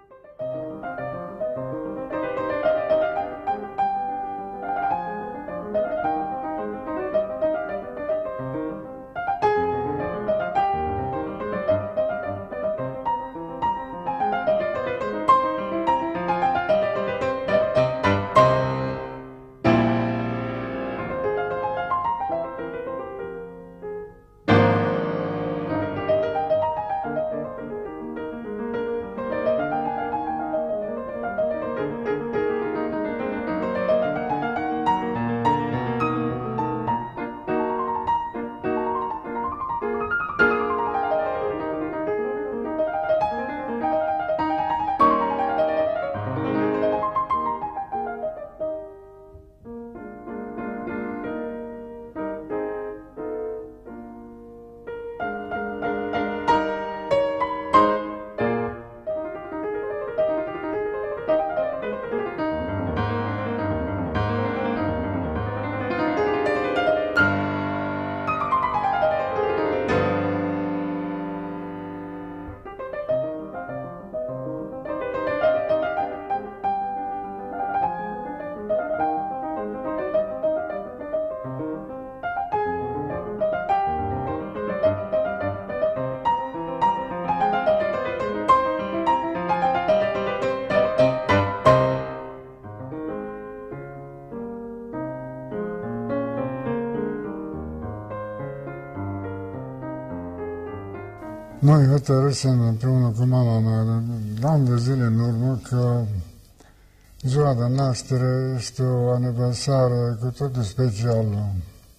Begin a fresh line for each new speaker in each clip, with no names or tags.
Noi hotărâsem împreună cu mama mea, ani de zile în urmă, că ziua de naștere este o aniversare cu totul specială.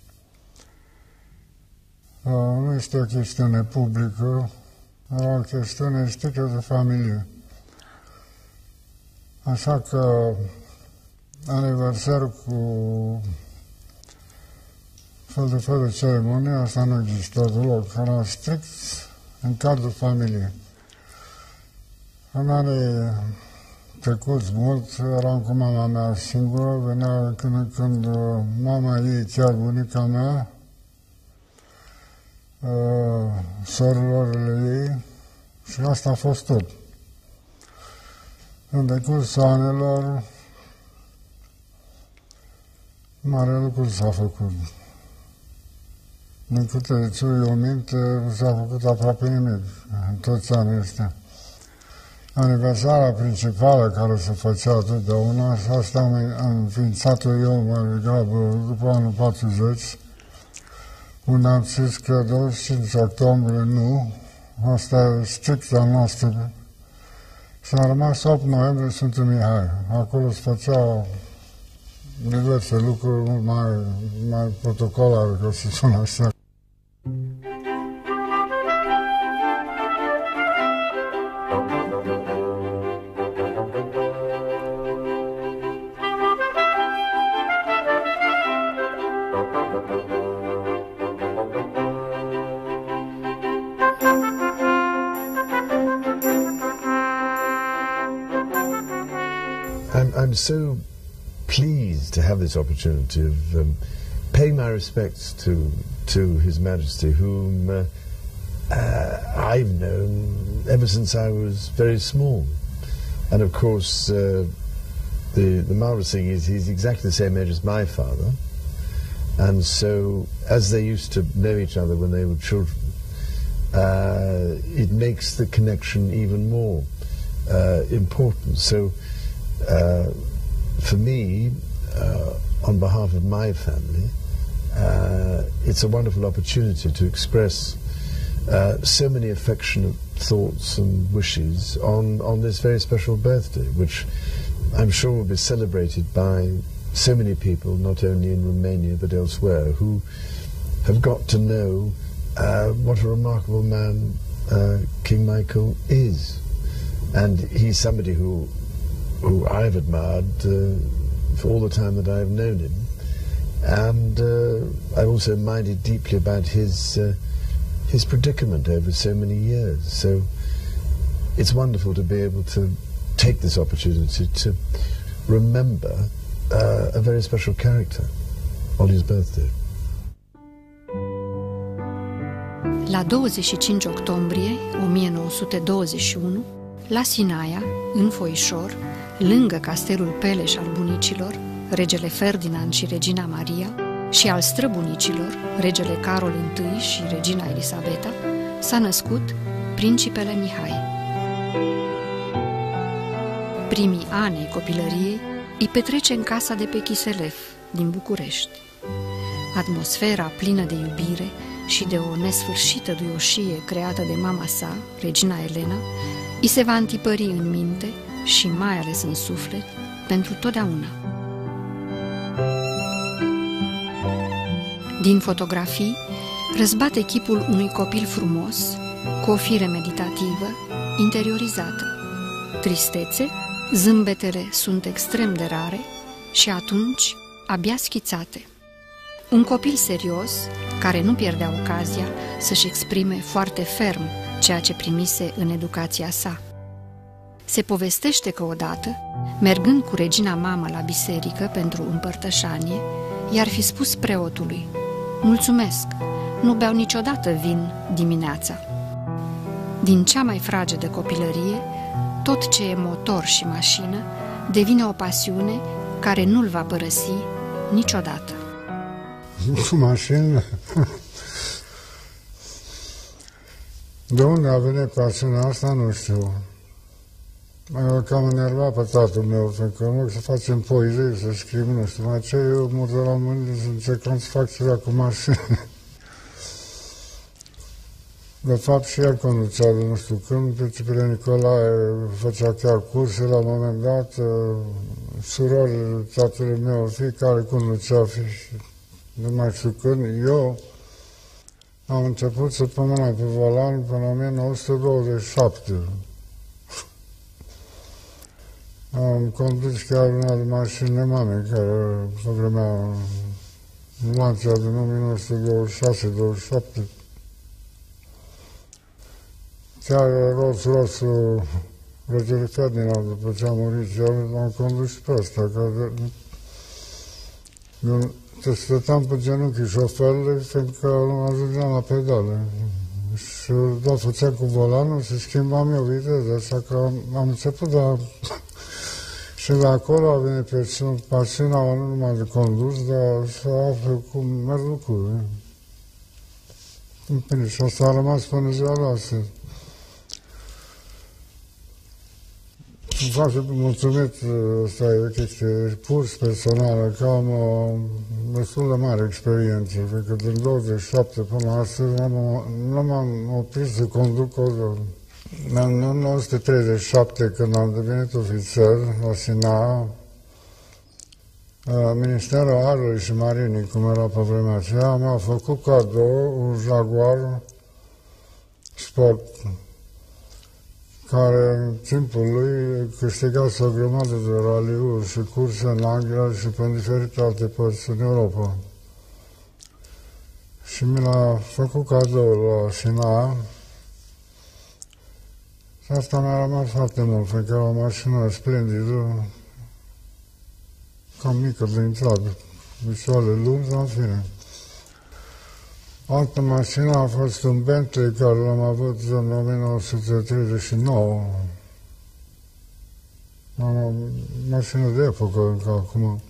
Nu este o chestiune publică, era o chestiune strictă de familie. Așa că aniversar cu fel de ceremonie, asta nu există deloc, era strict în cadrul familiei. În anii trecuți mult, eram cu mama mea singură, venea când în când mama ei, chiar bunica mea, sororile ei, și asta a fost tot. În decursul anilor, mare lucru s-a făcut. Din câte țin eu minte, nu s-a făcut aproape nimic în toți anii ăștia. Aniversarea principală care se făcea totdeauna, și asta am înființat-o eu mai degrabă după anul 40, unde am zis că 25 octombrie nu, asta e stricta noastră. Și a rămas 8 noiembrie Sfântul Mihai. Acolo se făceau diverse lucruri mult mai protocolare, ca să spun așa.
I'm so pleased to have this opportunity of paying my respects to His Majesty, whom I've known ever since I was very small. And of course, the marvelous thing is he's exactly the same age as my father. And so, as they used to know each other when they were children, it makes the connection even more important. So, for me, on behalf of my family, it's a wonderful opportunity to express so many affectionate thoughts and wishes on this very special birthday, which I'm sure will be celebrated by so many people, not only in Romania but elsewhere, who have got to know what a remarkable man King Michael is. And he's somebody who I've admired for all the time that I've known him, and I've also minded deeply about his predicament over so many years. So it's wonderful to be able to take this opportunity to remember a very special character on his birthday.
La 25 octombrie 1921, la Sinaia, în Foișor, lângă castelul Peleș al bunicilor, regele Ferdinand și regina Maria, și al străbunicilor, regele Carol I și regina Elisabeta, s-a născut principele Mihai. Primii ani ai copilăriei îi petrece în casa de pe Chiselef, din București. Atmosfera plină de iubire și de o nesfârșită duioșie creată de mama sa, regina Elena, îi se va întipări în minte și mai ales în suflet pentru totdeauna. Din fotografii răzbate chipul unui copil frumos, cu o fire meditativă, interiorizată. Tristețe, zâmbetele sunt extrem de rare și atunci abia schițate. Un copil serios, care nu pierdea ocazia să-și exprime foarte ferm ceea ce primise în educația sa. Se povestește că odată, mergând cu regina mamă la biserică pentru împărtășanie, i-ar fi spus preotului: "Mulțumesc, nu beau niciodată vin dimineața." Din cea mai fragedă copilărie, tot ce e motor și mașină devine o pasiune care nu-l va părăsi niciodată.
Mașină? De unde a venit pasiunea asta, nu știu. M-a cam enervat pe tatăl meu, pentru că în loc să facem poezie, să scriem, nu știu, mai ce, eu mă duc la mâine să încercăm să fac ceva cu mașină. De fapt, și el conducea de nu știu când, Principele Nicolae făcea chiar curse la un moment dat, surorile tatălui meu, fiecare conducea, nu mai știu când, eu am început să pun mâna pe volan până în 1927. Am condus chiar una de mașini mame, care pe vremea Lancia din 1926-27. Chiar Rolls-Royce-ul regele Ferdinand, după ce a murit, l-am condus și pe ăsta, că eu stăteam pe genunchii șoferului, fiindcă nu ajungeam la pedale. Și doar făceam cu volanul și schimbam eu viteza, așa că am început și de acolo a venit pasiunea nu numai de condus, dar să aflu cum merg lucrurile. Bine, și asta a rămas până ziua de astăzi. Îmi face mulțumit, ăsta e o chestie pur personală, că am o destul de mare experiență, pentru că din 27 până astăzi nu m-am oprit să conduc o zi. În 1937, când am devenit ofițer la SINA, Ministerul Arului și Marinii, cum era pe vremea aceea, mi-a făcut cadou un Jaguar Sport, care în timpul lui câștigase o grămadă de raliuri și curse în Anglia și pe diferite alte părți în Europa. Și mi l-a făcut cadou la SINA. Și asta mi-a rămas foarte mult, pentru că era o mașină splendidă, cam mică de intrat, picioare lungi, în fine. Altă mașină a fost un Bentley, care l-am avut în 1939. Am o mașină de epocă încă acum.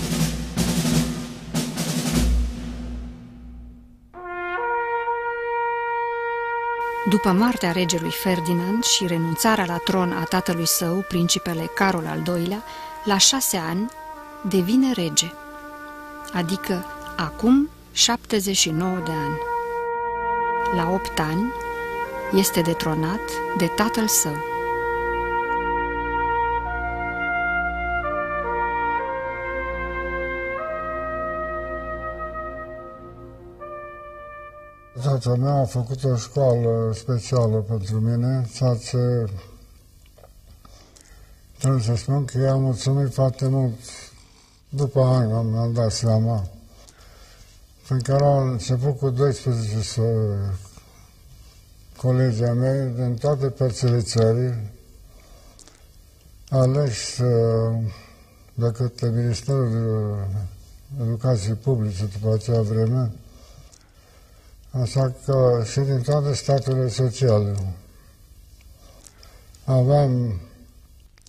După moartea regelui Ferdinand și renunțarea la tron a tatălui său, principele Carol al II-lea, la 6 ani devine rege, adică acum 79 de ani. La 8 ani este detronat de tatăl său.
Tatăl meu a făcut o școală specială pentru mine, ceea ce trebuie să spun că i-am mulțumit foarte mult. După ani mi-am dat seama. Pentru că au început cu 12 colegii mei din toate părțile țării, aleși de către Ministerul Educației Publice după acea vreme, așa că și din toate statele sociale. Aveam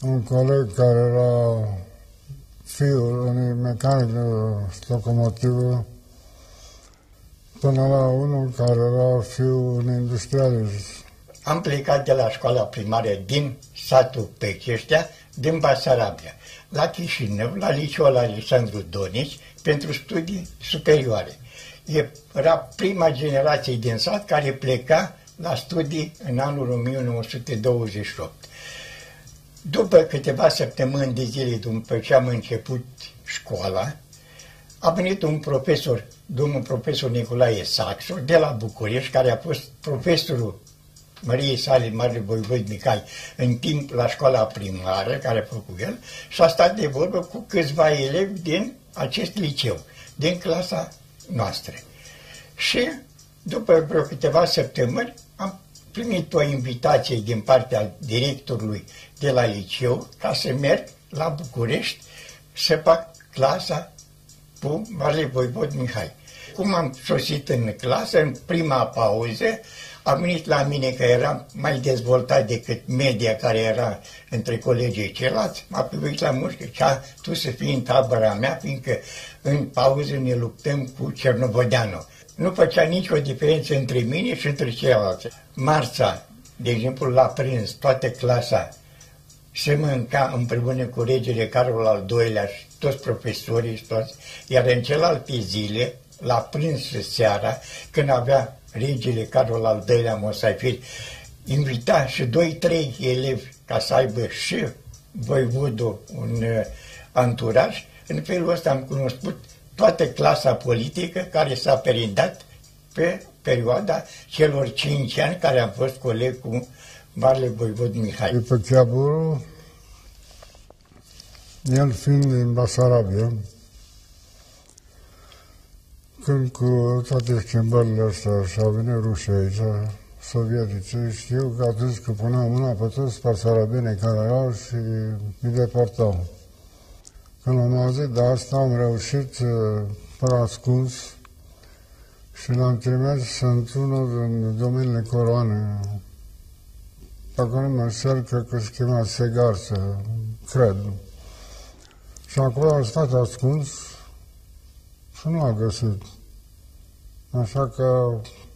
un coleg care era fiul unui mecanic de locomotivă, până la unul care era fiul unui industrialist.
Am plecat de la școala primară din satul Peceștea, din Basarabia, la Chișinău, la liceul Alexandru Donici, pentru studii superioare. Era prima generație din sat care pleca la studii în anul 1928. După câteva săptămâni de zile după ce am început școala, a venit un profesor, domnul profesor Nicolae Saxo, de la București, care a fost profesorul Măriei sale, Marele Voivod Mihai, în timp la școala primară, care a făcut el, și a stat de vorbă cu câțiva elevi din acest liceu, din clasa noastră. Și după vreo câteva săptămâni am primit o invitație din partea directorului de la liceu ca să merg la București să fac clasa cu Marele Voivod Mihai. Cum am sosit în clasă, în prima pauză, a venit la mine că era mai dezvoltat decât media care era între colegii ceilalți, m-a privit la mușcă, tu să fii în tabăra mea, fiindcă în pauză ne luptăm cu Cernovodeanu. Nu făcea nicio diferență între mine și între ceilalți. Marța, de exemplu, la prânz, toată clasa se mânca împreună cu regele Carol al II-lea și toți profesorii și toți, iar în celelalte zile, la prânz seara, când avea regele Carol al II-lea Mosafiri, invita și 2-3 elevi ca să aibă și voivodul un anturaj. În felul ăsta am cunoscut toată clasa politică care s-a perindat pe perioada celor 5 ani care am fost coleg cu Marele Voivod Mihai.
După Chiaburu, el fiind din Basarabia, când cu toate schimbările astea și-au venit rușii aici, sovietice, știu că atunci că puneau mâna pe toți basarabenii care erau și îi deportau. Când am auzit de asta, am reușit pe ascuns și l-am trimis într-unul din domeniile coroane. Acolo mă înșel, cred că se chema Segarță, cred. Și acolo a stat ascuns și nu a găsit. Așa că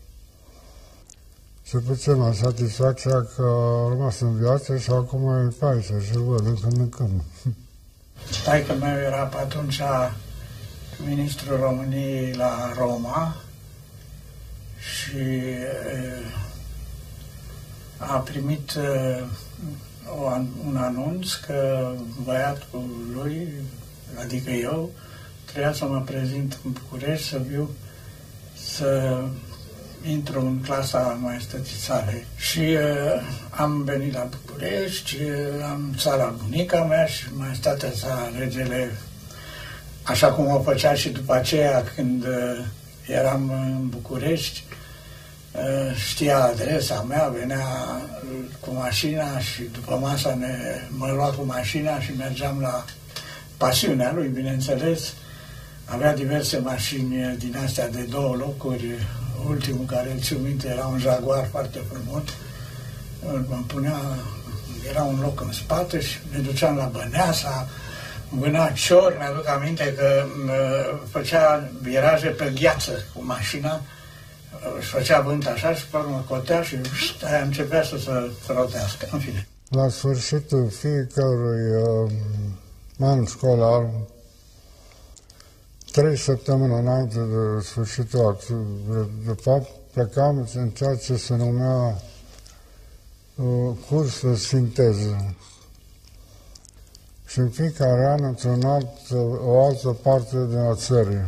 se puțin am satisfacția că a rămas în viață și acum e pe aici și văd în când.
Taică meu era pe atunci ministrul României la Roma și a primit un anunț că băiatul lui, adică eu, trebuia să mă prezint în București, să viu, să intru în clasa maestății sale. Și am venit la București, am stat la bunica mea și maestatea sa, regele, așa cum o făcea și după aceea când eram în București, știa adresa mea, venea cu mașina și după masa mă lua cu mașina și mergeam la pasiunea lui, bineînțeles. Avea diverse mașini din astea de 2 locuri. Ultimul care îl țin minte era un Jaguar foarte frumos. Mă punea, era un loc în spate și ne duceam la Băneasa, vâna cior, mi-aduc aminte că făcea viraje pe gheață cu mașina, își făcea vânt așa și pe urmă cotea și aia începea să se rotească, în fine.
La sfârșitul fiecărui an școlar, 3 săptămâni înainte de sfârșitul actului, de fapt, plecam în ceea ce se numea curs de sinteză. Și în fiecare an într-un o altă parte din țării.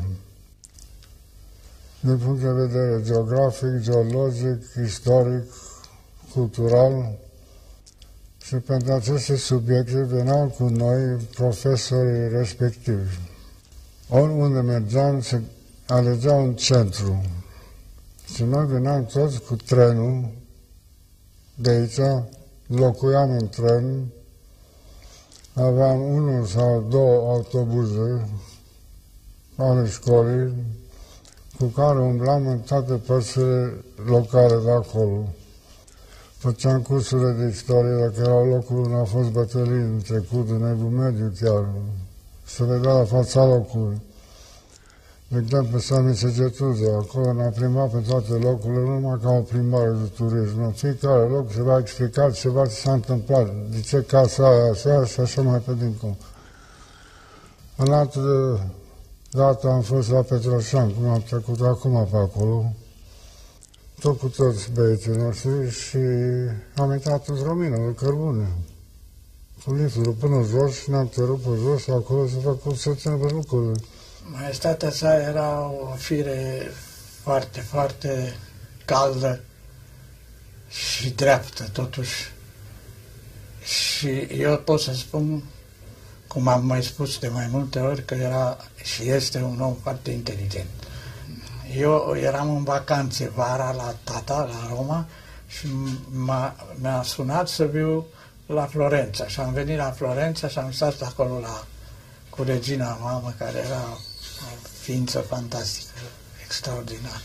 Din punct de vedere geografic, geologic, istoric, cultural. Și pentru aceste subiecte veneau cu noi profesorii respectivi. Oriunde mergeam, se alegea un centru. Și noi veneam toți cu trenul de aici, locuiam în tren, aveam 1 sau 2 autobuze ale școlii, cu care umblam în toate părțile locale de acolo. Făceam cursurile de istorie, dacă erau locuri unde au fost bătălii în trecut, în Evul Mediu chiar, se vedea la fața locului. De exemplu, Sămice Getuza, acolo ne-a plimbat pe toate locurile, nu numai ca o plimbare de turism. În fiecare loc se va explica ceva ce s-a întâmplat, de ce casa aia așa și așa mai pe dincolo. În altă dată am fost la Petroșan, cum am trecut acum pe acolo, tot cu toți băieții noștri și am intrat în Romină, de cărbune. Cu liftul până jos și ne-am tărut pe jos și acolo se făcut să țină pe lucrurile.
Maestatea sa era o fire foarte, foarte caldă și dreaptă, totuși. Și eu pot să spun, cum am mai spus de mai multe ori, că era și este un om foarte inteligent. Eu eram în vacanțe vara la tata, la Roma, și mi-a sunat să viu la Florența. Și am venit la Florența și am stat acolo cu regina mamă, care era o ființă fantastică, extraordinară.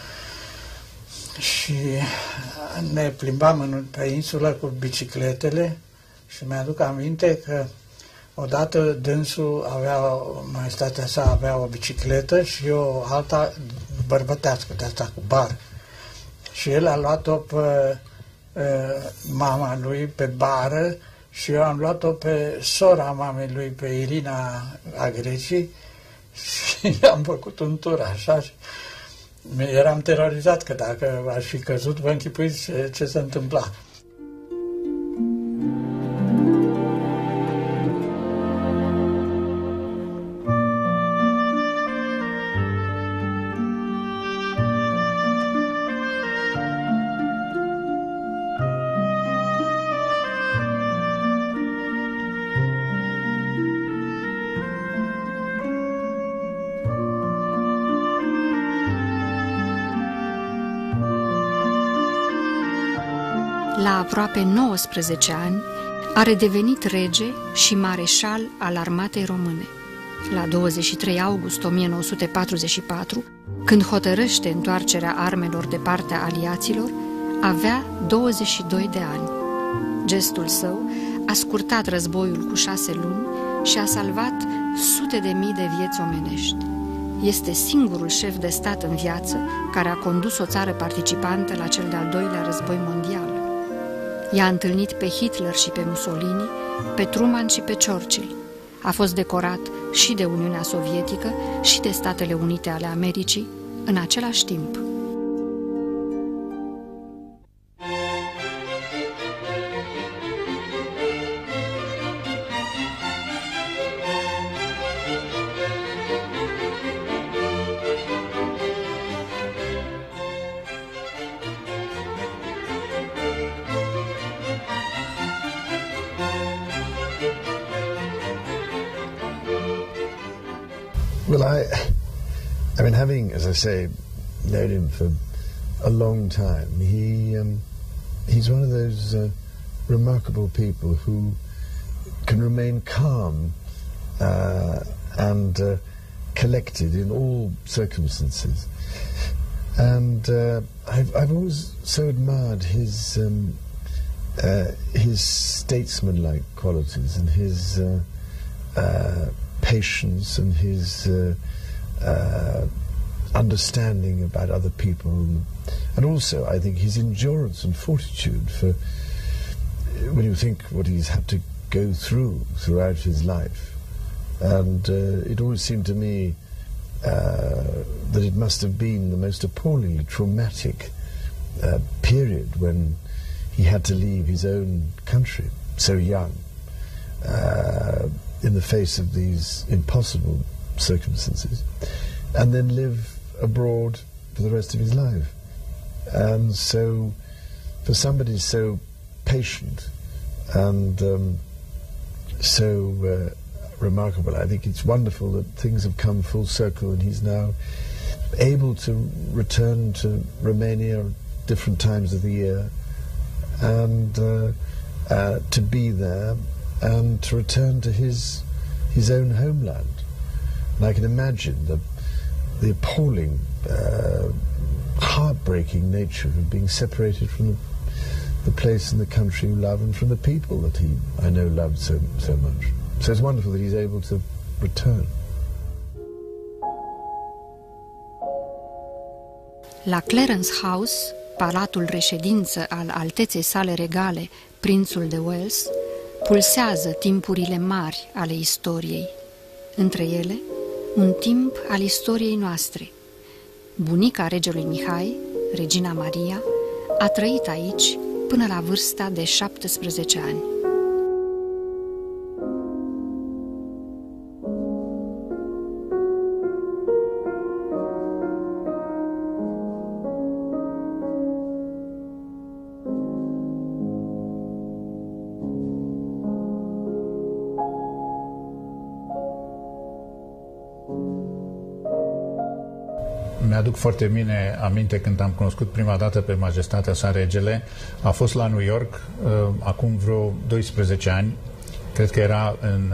Și ne plimbam pe insulă cu bicicletele și mi-aduc aminte că odată dânsul maestatea sa avea o bicicletă și eu alta bărbătească, de asta cu bar. Și el a luat-o pe mama lui pe bară și eu am luat-o pe sora mamei lui, pe Irina a Grecii, și am făcut un tur așa și eram terorizat că dacă aș fi căzut, vă închipuiți ce se întâmpla.
La aproape 19 ani, a redevenit rege și mareșal al armatei române. La 23 august 1944, când hotărăște întoarcerea armelor de partea aliaților, avea 22 de ani. Gestul său a scurtat războiul cu 6 luni și a salvat sute de mii de vieți omenești. Este singurul șef de stat în viață care a condus o țară participantă la cel de-al doilea război mondial. I-a întâlnit pe Hitler și pe Mussolini, pe Truman și pe Churchill. A fost decorat și de Uniunea Sovietică și de Statele Unite ale Americii în același timp.
Well, I mean, having, as I say, known him for a long time, he's one of those remarkable people who can remain calm and collected in all circumstances. And I've always so admired his statesman-like qualities and his patience and his understanding about other people, and also I think his endurance and fortitude for when you think what he's had to go throughout his life. And it always seemed to me that it must have been the most appallingly traumatic period when he had to leave his own country so young, in the face of these impossible circumstances, and then live abroad for the rest of his life. And so for somebody so patient and so remarkable, I think it's wonderful that things have come full circle and he's now able to return to Romania at different times of the year and to be there and to return to his own homeland. And I can imagine the appalling, heartbreaking nature of being separated from the place and the country you love and from the people that I know loved so much. So it's wonderful that he's able to return.
La Clarence House, palatul reședință al alteței sale regale, prințul de Wales, pulsează timpurile mari ale istoriei. Între ele, un timp al istoriei noastre. Bunica regelui Mihai, regina Maria, a trăit aici până la vârsta de 17 ani.
Mi-aduc foarte bine aminte când am cunoscut prima dată pe majestatea sa regele. A fost la New York acum vreo 12 ani, cred că era în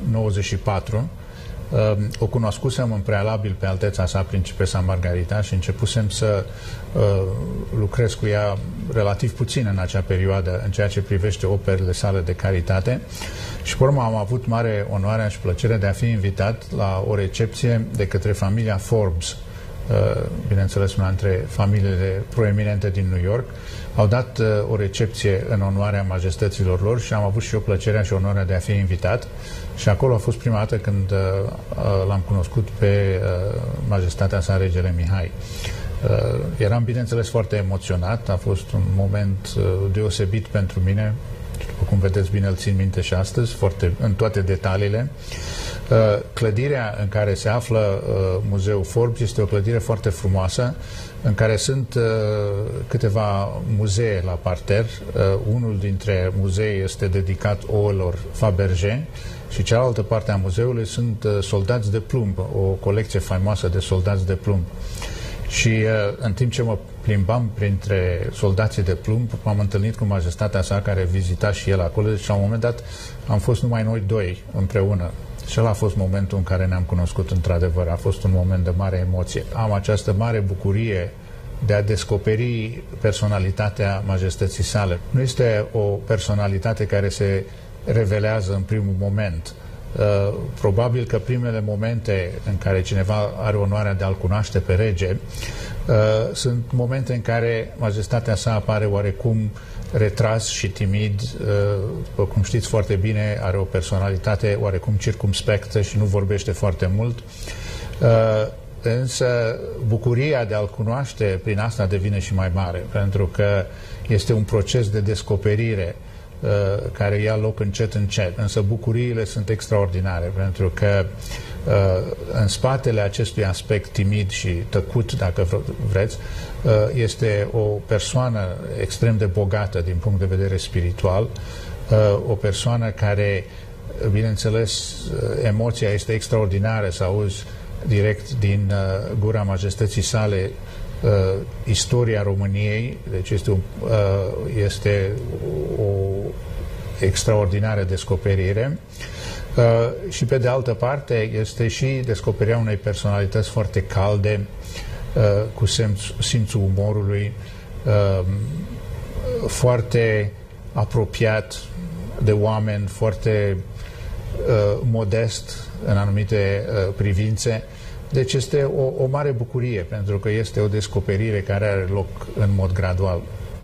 94. O cunoscusem în prealabil pe alteța sa principesa Margarita și începusem să lucrez cu ea relativ puțin în acea perioadă în ceea ce privește operele sale de caritate și pe urmă am avut mare onoarea și plăcerea de a fi invitat la o recepție de către familia Forbes, bineînțeles una dintre familiile proeminente din New York. Au dat o recepție în onoarea majestăților lor și am avut și eu plăcerea și onoarea de a fi invitat și acolo a fost prima dată când l-am cunoscut pe majestatea sa regele Mihai. Eram bineînțeles foarte emoționat, a fost un moment deosebit pentru mine, după cum vedeți bine îl țin minte și astăzi, în toate detaliile. Clădirea în care se află Muzeul Forbes este o clădire foarte frumoasă, în care sunt câteva muzee la parter. Unul dintre muzee este dedicat ouălor Fabergé și cealaltă parte a muzeului sunt soldați de plumb, o colecție faimoasă de soldați de plumb. Și în timp ce mă plimbam printre soldații de plumb, m-am întâlnit cu majestatea sa care vizita și el acolo și la un moment dat am fost numai noi doi împreună. Și ăla a fost momentul în care ne-am cunoscut într-adevăr. A fost un moment de mare emoție. Am această mare bucurie de a descoperi personalitatea majestății sale. Nu este o personalitate care se revelează în primul moment. Probabil că primele momente în care cineva are onoarea de a-l cunoaște pe rege sunt momente în care majestatea sa apare oarecum retras și timid. După cum știți foarte bine, are o personalitate oarecum circumspectă și nu vorbește foarte mult. Însă bucuria de a-l cunoaște prin asta devine și mai mare, pentru că este un proces de descoperire care ia loc încet, încet. Însă bucuriile sunt extraordinare, pentru că în spatele acestui aspect timid și tăcut, dacă vreți, este o persoană extrem de bogată din punct de vedere spiritual, o persoană care, bineînțeles, emoția este extraordinară, să auzi direct din gura majestății sale istoria României, deci este o extraordinară descoperire. Și pe de altă parte este și descoperirea unei personalități foarte calde, cu simțul umorului, foarte apropiat de oameni, foarte modest în anumite privințe. Deci este o mare bucurie, pentru că este o descoperire care are loc în mod gradual.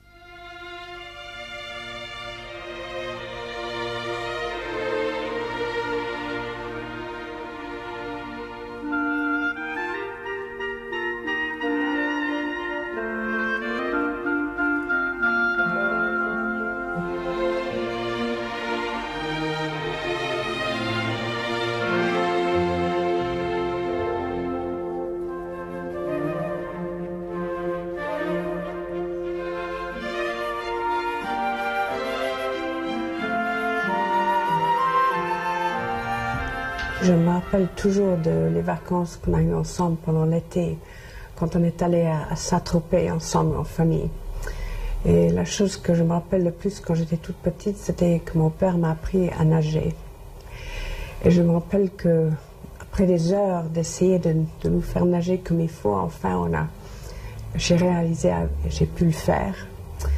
Je me rappelle toujours les vacances qu'on a eues ensemble pendant l'été, quand on est allé à Saint-Tropez ensemble en famille. Et la chose que je me rappelle le plus quand j'étais toute petite, c'était que mon père m'a appris à nager. Et je me rappelle que après des heures d'essayer de nous faire nager comme il faut, enfin j'ai réalisé, j'ai pu le faire.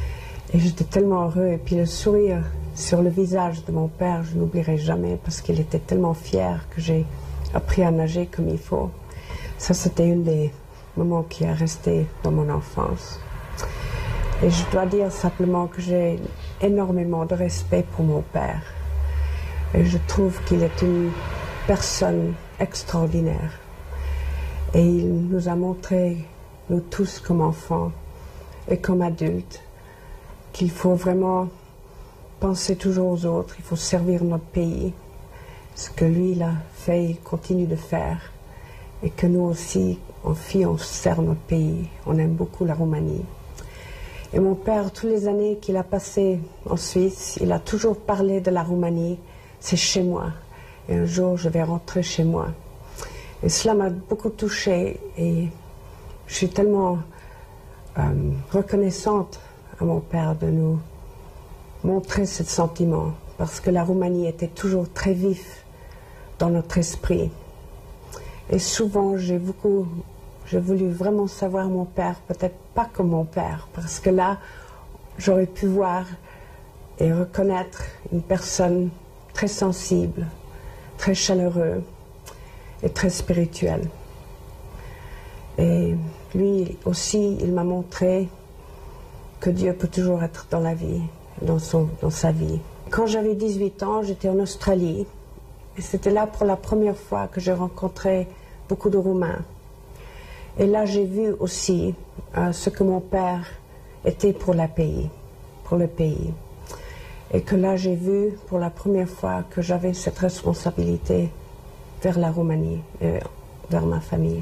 Et j'étais tellement heureux. Et puis le sourire sur le visage de mon père, je n'oublierai jamais parce qu'il était tellement fier que j'ai appris à nager comme il faut. Ça, c'était un des moments qui est resté dans mon enfance. Et je dois dire simplement que j'ai énormément de respect pour mon père. Et je trouve qu'il est une personne extraordinaire. Et il nous a montré, nous tous comme enfants et comme adultes, qu'il faut vraiment penser toujours aux autres, il faut servir notre pays. Ce que lui, il a fait, il continue de faire. Et que nous aussi, en fille, on sert notre pays. On aime beaucoup la Roumanie. Et mon père, toutes les années qu'il a passées en Suisse, il a toujours parlé de la Roumanie. C'est chez moi. Et un jour, je vais rentrer chez moi. Et cela m'a beaucoup touchée. Et je suis tellement reconnaissante à mon père de nous montrer ce sentiment. Parce que la Roumanie était toujours très vif dans notre esprit. Et souvent, j'ai voulu vraiment savoir mon père, peut-être pas comme mon père, parce que là, j'aurais pu voir et reconnaître une personne très sensible, très chaleureux et très spirituelle. Et lui aussi, il m'a montré que Dieu peut toujours être dans la vie, dans sa vie. Quand j'avais 18 ans, j'étais en Australie. Et c'était là pour la première fois que j'ai rencontré beaucoup de Roumains. Et là, j'ai vu aussi ce que mon père était pour le pays. Et que là, j'ai vu pour la première fois que j'avais cette responsabilité vers la Roumanie et vers ma famille.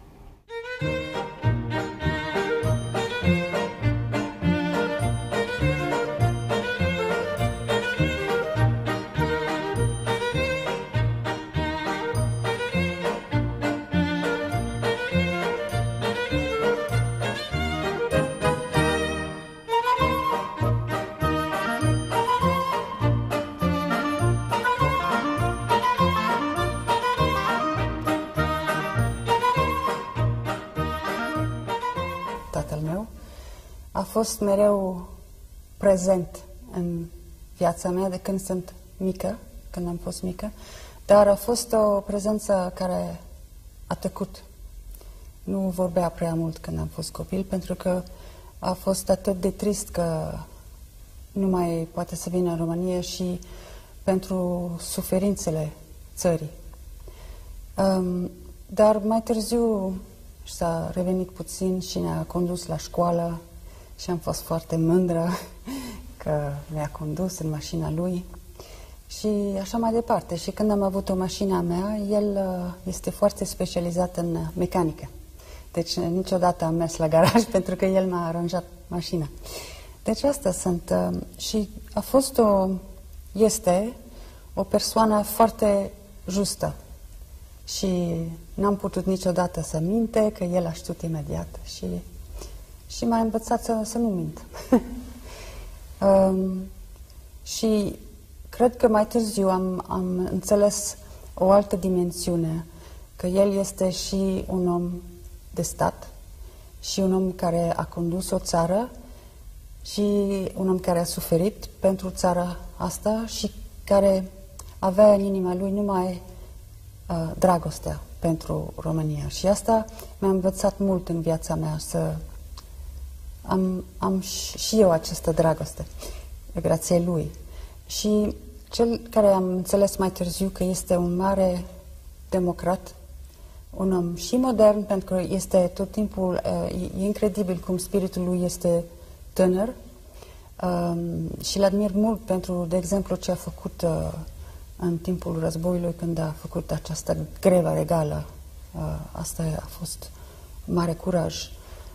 Tatăl meu a fost mereu prezent în viața mea de când sunt mică, când am fost mică, dar a fost o prezență care a tăcut. Nu vorbea prea mult când am fost copil, pentru că a fost atât de trist că nu mai poate să vină în România și pentru suferințele țării. Dar mai târziu s-a revenit puțin și ne-a condus la școală și am fost foarte mândră că ne-a condus în mașina lui și așa mai departe. Și când am avut o mașină a mea, el este foarte specializat în mecanică. Deci niciodată am mers la garaj pentru că el m-a aranjat mașina. Deci astea sunt. Și a fost este o persoană foarte justă. Și n-am putut niciodată să minte, că el a știut imediat. Și m-a învățat să nu mint. Și cred că mai târziu am înțeles o altă dimensiune, că el este și un om de stat, și un om care a condus o țară, și un om care a suferit pentru țara asta și care avea în inima lui numai dragostea pentru România. Și asta mi-a învățat mult în viața mea, să am și eu această dragoste, grație lui. Și cel care am înțeles mai târziu că este un mare democrat, un om și modern, pentru că este tot timpul, e incredibil cum spiritul lui este tânăr, și îl admir mult pentru, de exemplu, ce a făcut în timpul războiului, când a făcut această grevă regală. Asta a fost mare curaj.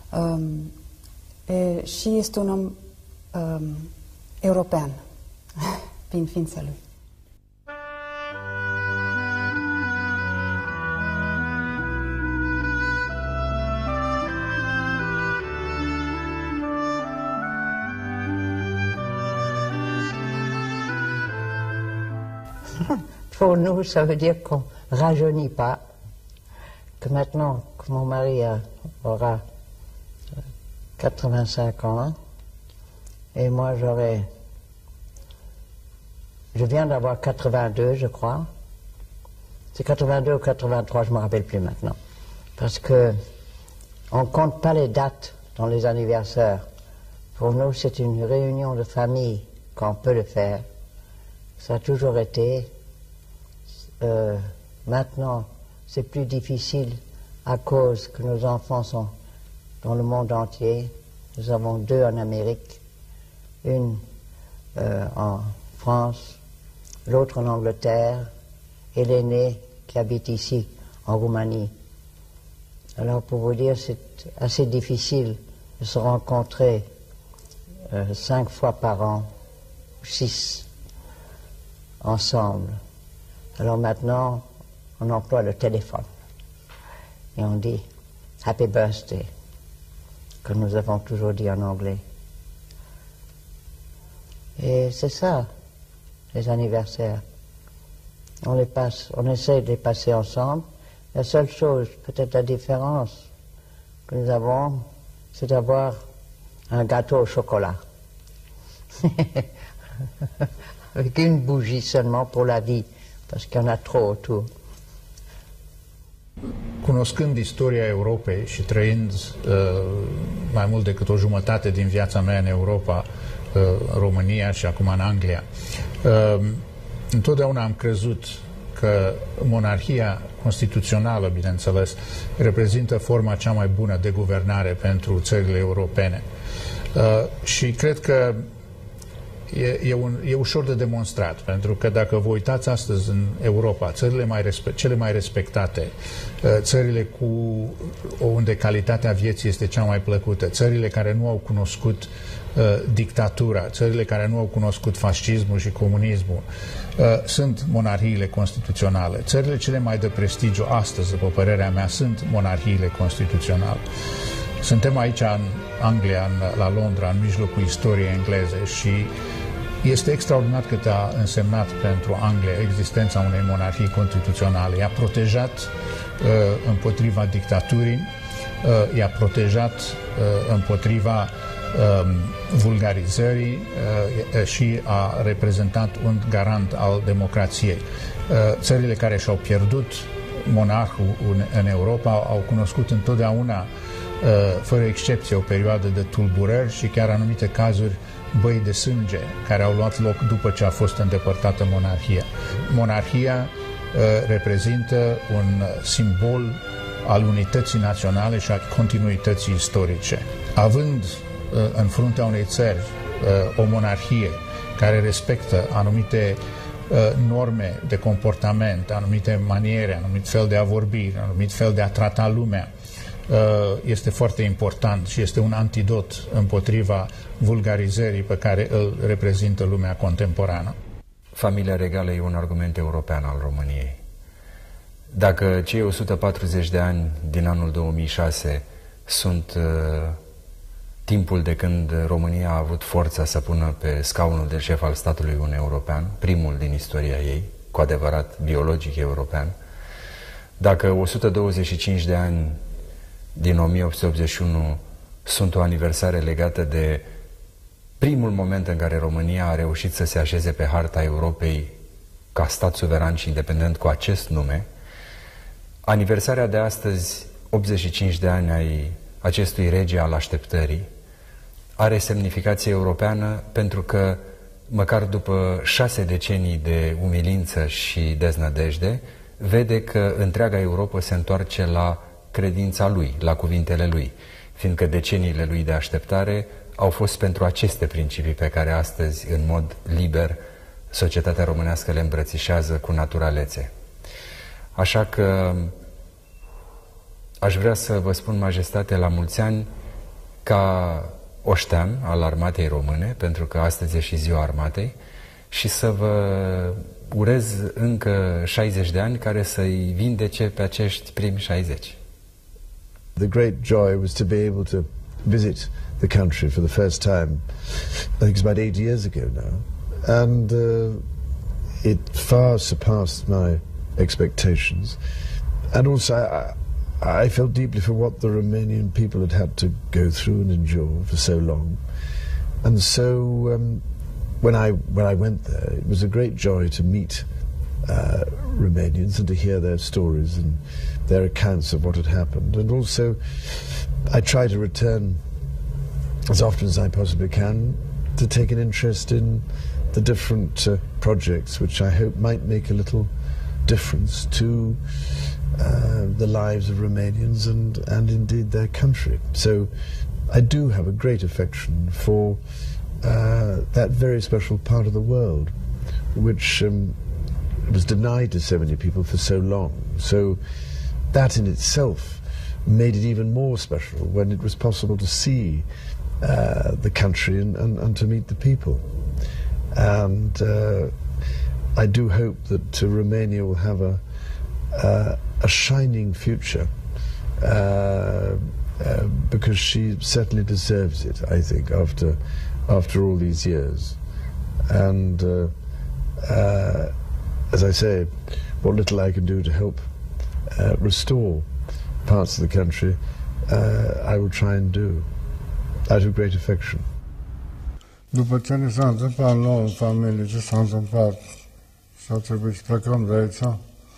Și este un om european, prin ființa lui.
Pour nous, ça veut dire qu'on ne rajeunit pas, que maintenant que mon mari aura 85 ans, Et moi, je viens d'avoir 82, je crois. C'est 82 ou 83, je ne me rappelle plus maintenant. Parce que on ne compte pas les dates dans les anniversaires. Pour nous, c'est une réunion de famille qu'on peut le faire. Ça a toujours été. Maintenant, c'est plus difficile à cause que nos enfants sont dans le monde entier. Nous avons 2 en Amérique, une en France, l'autre en Angleterre, et l'aîné qui habite ici, en Roumanie. Alors, pour vous dire, c'est assez difficile de se rencontrer 5 fois par an, 6 ensemble. Alors maintenant, on emploie le téléphone et on dit « Happy Birthday », que nous avons toujours dit en anglais. Et c'est ça, les anniversaires. On les passe, on essaie de les passer ensemble. La seule chose, peut-être la différence que nous avons, c'est d'avoir un gâteau au chocolat. Avec une bougie seulement pour la vie, parce qu'il y en a trop autour.
Cunoscând istoria Europei și trăind mai mult decât o jumătate din viața mea în Europa, în România și acum în Anglia, întotdeauna am crezut că monarhia constituțională, bineînțeles, reprezintă forma cea mai bună de guvernare pentru țările europene. Și cred că e ușor de demonstrat, pentru că dacă vă uitați astăzi în Europa, cele mai respectate, țările unde calitatea vieții este cea mai plăcută, țările care nu au cunoscut dictatura, țările care nu au cunoscut fascismul și comunismul, sunt monarhiile constituționale. Țările cele mai de prestigiu astăzi, după părerea mea, sunt monarhiile constituționale. Suntem aici în Anglia, la Londra, în mijlocul istoriei engleze și este extraordinar cât a însemnat pentru Anglia existența unei monarhii constituționale. I-a protejat împotriva dictaturii, i-a protejat împotriva vulgarizării și a reprezentat un garant al democrației. Țările care și-au pierdut monarhul în Europa au cunoscut întotdeauna, fără excepție, o perioadă de tulburări și chiar anumite cazuri băi de sânge care au luat loc după ce a fost îndepărtată monarhia. Monarhia reprezintă un simbol al unității naționale și a continuității istorice. Având în fruntea unei țări o monarhie care respectă anumite norme de comportament, anumite maniere, anumit fel de a vorbi, anumit fel de a trata lumea, este foarte important și este un antidot împotriva vulgarizării pe care îl reprezintă lumea contemporană.
Familia regală e un argument european al României. Dacă cei 140 de ani din anul 2006 sunt timpul de când România a avut forța să pună pe scaunul de șef al statului un european, primul din istoria ei, cu adevărat biologic european, dacă 125 de ani din 1881 sunt o aniversare legată de primul moment în care România a reușit să se așeze pe harta Europei ca stat suveran și independent cu acest nume, aniversarea de astăzi, 85 de ani ai acestui rege al așteptării, are semnificație europeană pentru că, măcar după 6 decenii de umilință și deznădejde, vede că întreaga Europa se întoarce la credința lui, la cuvintele lui, fiindcă deceniile lui de așteptare au fost pentru aceste principii pe care astăzi, în mod liber, societatea românească le îmbrățișează cu naturalețe. Așa că aș vrea să vă spun, majestate, la mulți ani, ca oștean al armatei române, pentru că astăzi e și ziua armatei, și să vă urez încă 60 de ani care să-i vindece pe acești primi 60.
The great joy was to be able to visit the country for the first time. I think it's about 8 years ago now, and it far surpassed my expectations. And also, I felt deeply for what the Romanian people had to go through and endure for so long. And so when I went there, it was a great joy to meet Romanians and to hear their stories and their accounts of what had happened. And also, I try to return as often as I possibly can to take an interest in the different projects which I hope might make a little difference to the lives of Romanians and indeed their country. So I do have a great affection for that very special part of the world which was denied to so many people for so long. So that in itself made it even more special when it was possible to see the country and to meet the people. And I do hope that Romania will have a shining future because she certainly deserves it, I think, after all these years. And as I say, what little I can do to help restore parts of the country, I will try and do, out of great affection.
După ce ne s-a întâmplat nouă în familie, ce s-a întâmplat și a trebuit să plecăm de aici,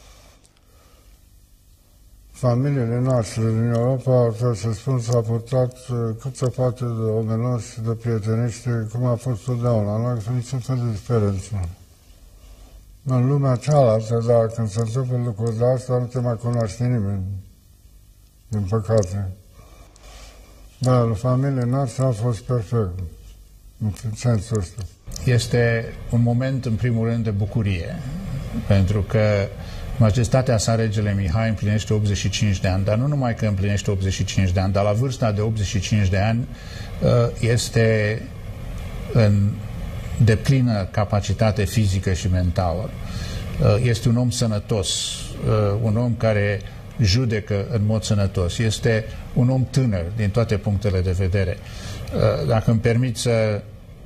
familiile noastre din Europa, trebuie să spun, s-a purtat cât se poate de omenos și de prietenește, cum a fost totdeauna. Nu a fost niciun fel de diferență. În lumea cealaltă, dar când se întâmplă lucruri de asta, nu te mai cunoaște nimeni, din păcate. Dar familiile noastre a fost perfect, în sensul ăsta.
Este un moment, în primul rând, de bucurie, pentru că Majestatea sa, Regele Mihai, împlinește 85 de ani, dar nu numai că împlinește 85 de ani, dar la vârsta de 85 de ani este în deplină capacitate fizică și mentală. Este un om sănătos, un om care judecă în mod sănătos. Este un om tânăr din toate punctele de vedere. Dacă îmi permit să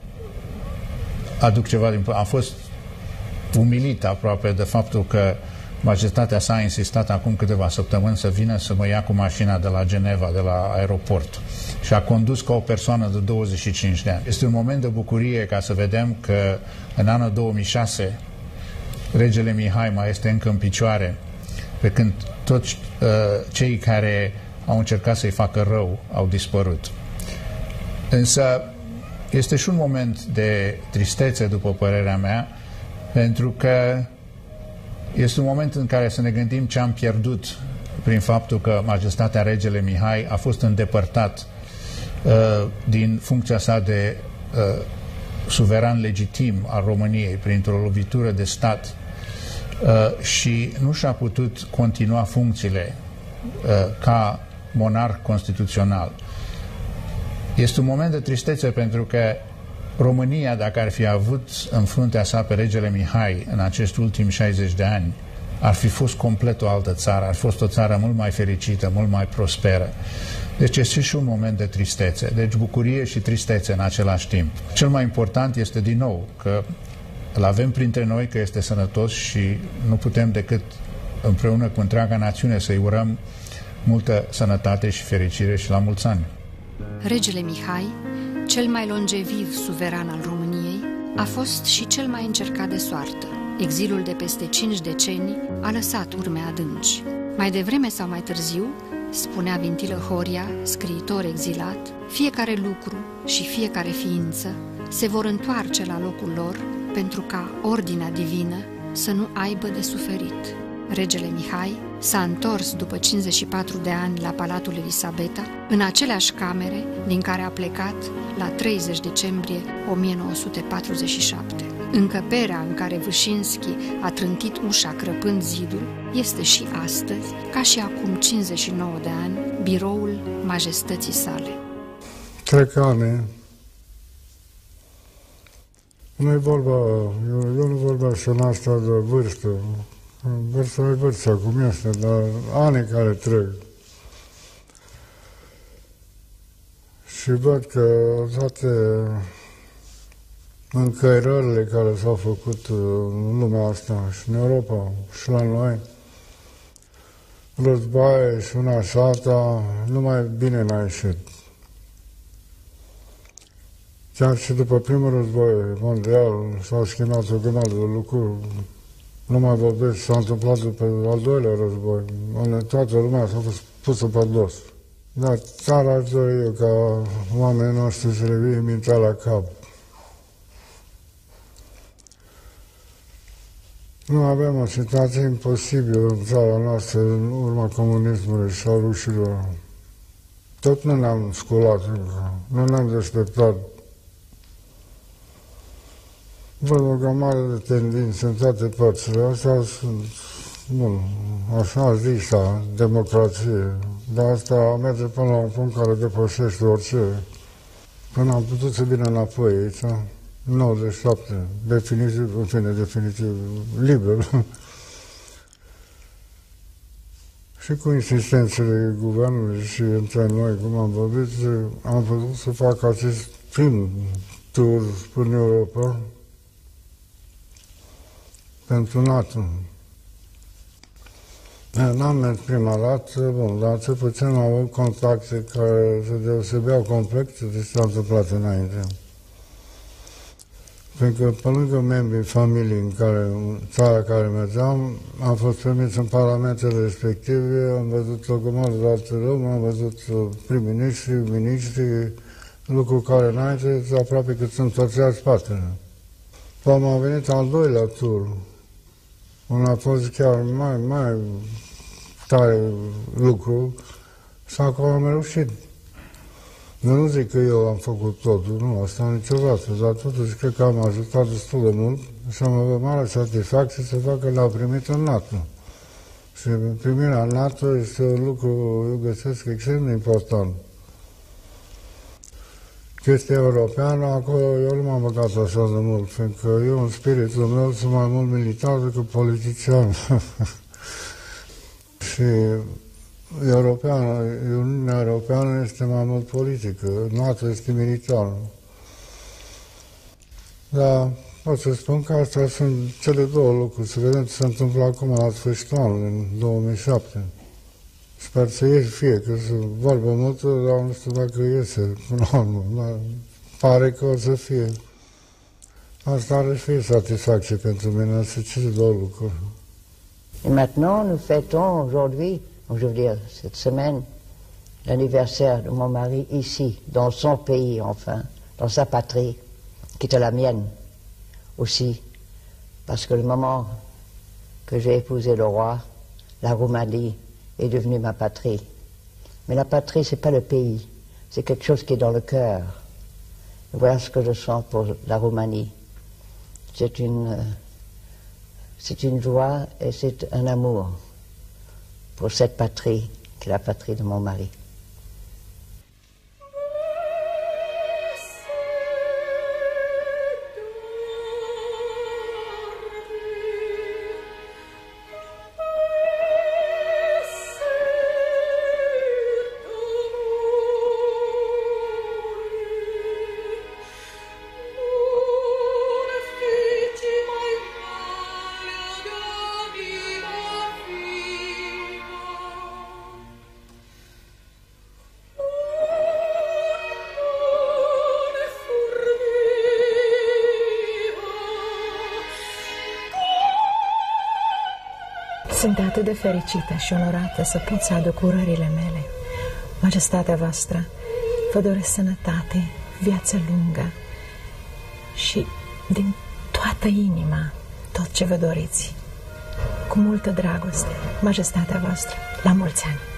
aduc ceva din... Am fost umilit aproape de faptul că Majestatea sa a insistat acum câteva săptămâni să vină să mă ia cu mașina de la Geneva, de la aeroport. Și a condus ca o persoană de 25 de ani. Este un moment de bucurie ca să vedem că în anul 2006 Regele Mihai mai este încă în picioare, pe când toți cei care au încercat să-i facă rău au dispărut. Însă este și un moment de tristețe, după părerea mea, pentru că este un moment în care să ne gândim ce am pierdut prin faptul că Majestatea Regele Mihai a fost îndepărtat din funcția sa de suveran legitim al României printr-o lovitură de stat și nu și-a putut continua funcțiile ca monarh constituțional. Este un moment de tristețe pentru că România, dacă ar fi avut în fruntea sa pe Regele Mihai în acești ultimi 60 de ani, ar fi fost complet o altă țară, ar fi fost o țară mult mai fericită, mult mai prosperă. Deci este și un moment de tristețe, deci bucurie și tristețe în același timp. Cel mai important este din nou că îl avem printre noi, că este sănătos și nu putem decât împreună cu întreaga națiune să-i urăm multă sănătate și fericire și la mulți ani.
Regele Mihai, cel mai longeviv suveran al României, a fost și cel mai încercat de soartă. Exilul de peste 5 decenii a lăsat urme adânci. Mai devreme sau mai târziu, spunea Vintilă Horia, scriitor exilat, fiecare lucru și fiecare ființă se vor întoarce la locul lor pentru ca ordinea divină să nu aibă de suferit. Regele Mihai s-a întors după 54 de ani la Palatul Elisabeta, în aceleași camere din care a plecat la 30 decembrie 1947. Încăperea în care Vâșinski a trântit ușa crăpând zidul este și astăzi, ca și acum 59 de ani, biroul majestății sale.
Trec ani. Nu e vorba, eu nu vorbesc în asta de vârstă. Vârsta e vârsta, cum este, dar anii care trec. Și văd că toate încăierările care s-au făcut în lumea asta și în Europa și la noi, războaie și una și alta, numai bine n-a ieșit. Chiar și după primul război mondial s-au schimbat o grămadă de lucruri. Nu mai vorbesc, s-a întâmplat după al doilea război, unde toată lumea s-a fost pusă pe dos. Dar țara aș dori eu ca oamenii noștri să le vie mintea la cap. Nu avem o situație imposibilă în țara noastră în urma comunismului și a rușilor. Tot nu ne-am sculat încă, nu ne-am deșteptat. Văd o grămadă de tendințe în toate părțile. Astea sunt, bun, așa zisa, democrație. Dar asta merge până la un punct care depășește orice. Până am putut să vină înapoi aici, 97, definitiv, în fine, definitiv, liber. Și cu insistențele guvernului și între noi, cum am vorbit, am putut să fac acest prim tur prin Europa pentru NATO. N-am mers prima dată, bun, dar cel puțin am avut contacte care se deosebeau complet de ce s-a întâmplat înainte. Pentru că, pe lângă membrii familiei în țara care mergeam, am fost primit în parlamentele respective, am văzut o grămadă de alte lume, am văzut prim-ministri, miniștri, lucruri care înainte aproape că sunt întorceați spatele. Păi am venit al doilea tur, unde a fost chiar mai tare lucru și acolo am reușit. Nu zic că eu am făcut totul, nu, asta niciodată, dar totuși cred că am ajutat destul de mult și am avut mare satisfacție să fac că l-au primit în NATO. Și primirea în NATO este un lucru, eu găsesc, extrem de important. Chestia europeană, acolo eu nu m-am băgat așa de mult, pentru că eu, în spiritul meu, sunt mai mult militar decât politician. Și Uniunea Europeană este mai mult politică, NATO este militară. Dar pot să spun că astea sunt cele două lucruri. Să vedem ce se întâmplă acum la sfârșitul anului, în 2007. Sper să fie, că se vorbă mult, dar nu știu dacă iese până la urmă. Dar pare că o să fie. Asta are fi satisfacție pentru mine, să cele două lucruri.
Et maintenant, nous fêtons aujourd'hui, je veux dire, cette semaine, l'anniversaire de mon mari ici, dans son pays, enfin, dans sa patrie, qui était la mienne aussi, parce que le moment que j'ai épousé le roi, la Roumanie est devenue ma patrie. Mais la patrie, c'est pas le pays, c'est quelque chose qui est dans le cœur. Et voilà ce que je sens pour la Roumanie. C'est une joie et c'est un amour pour cette patrie, qui est la patrie de mon mari.
Sunt atât de fericită și onorată să pot să aduc urările mele. Majestatea voastră, vă doresc sănătate, viață lungă și din toată inima tot ce vă doriți. Cu multă dragoste, Majestatea voastră, la mulți ani!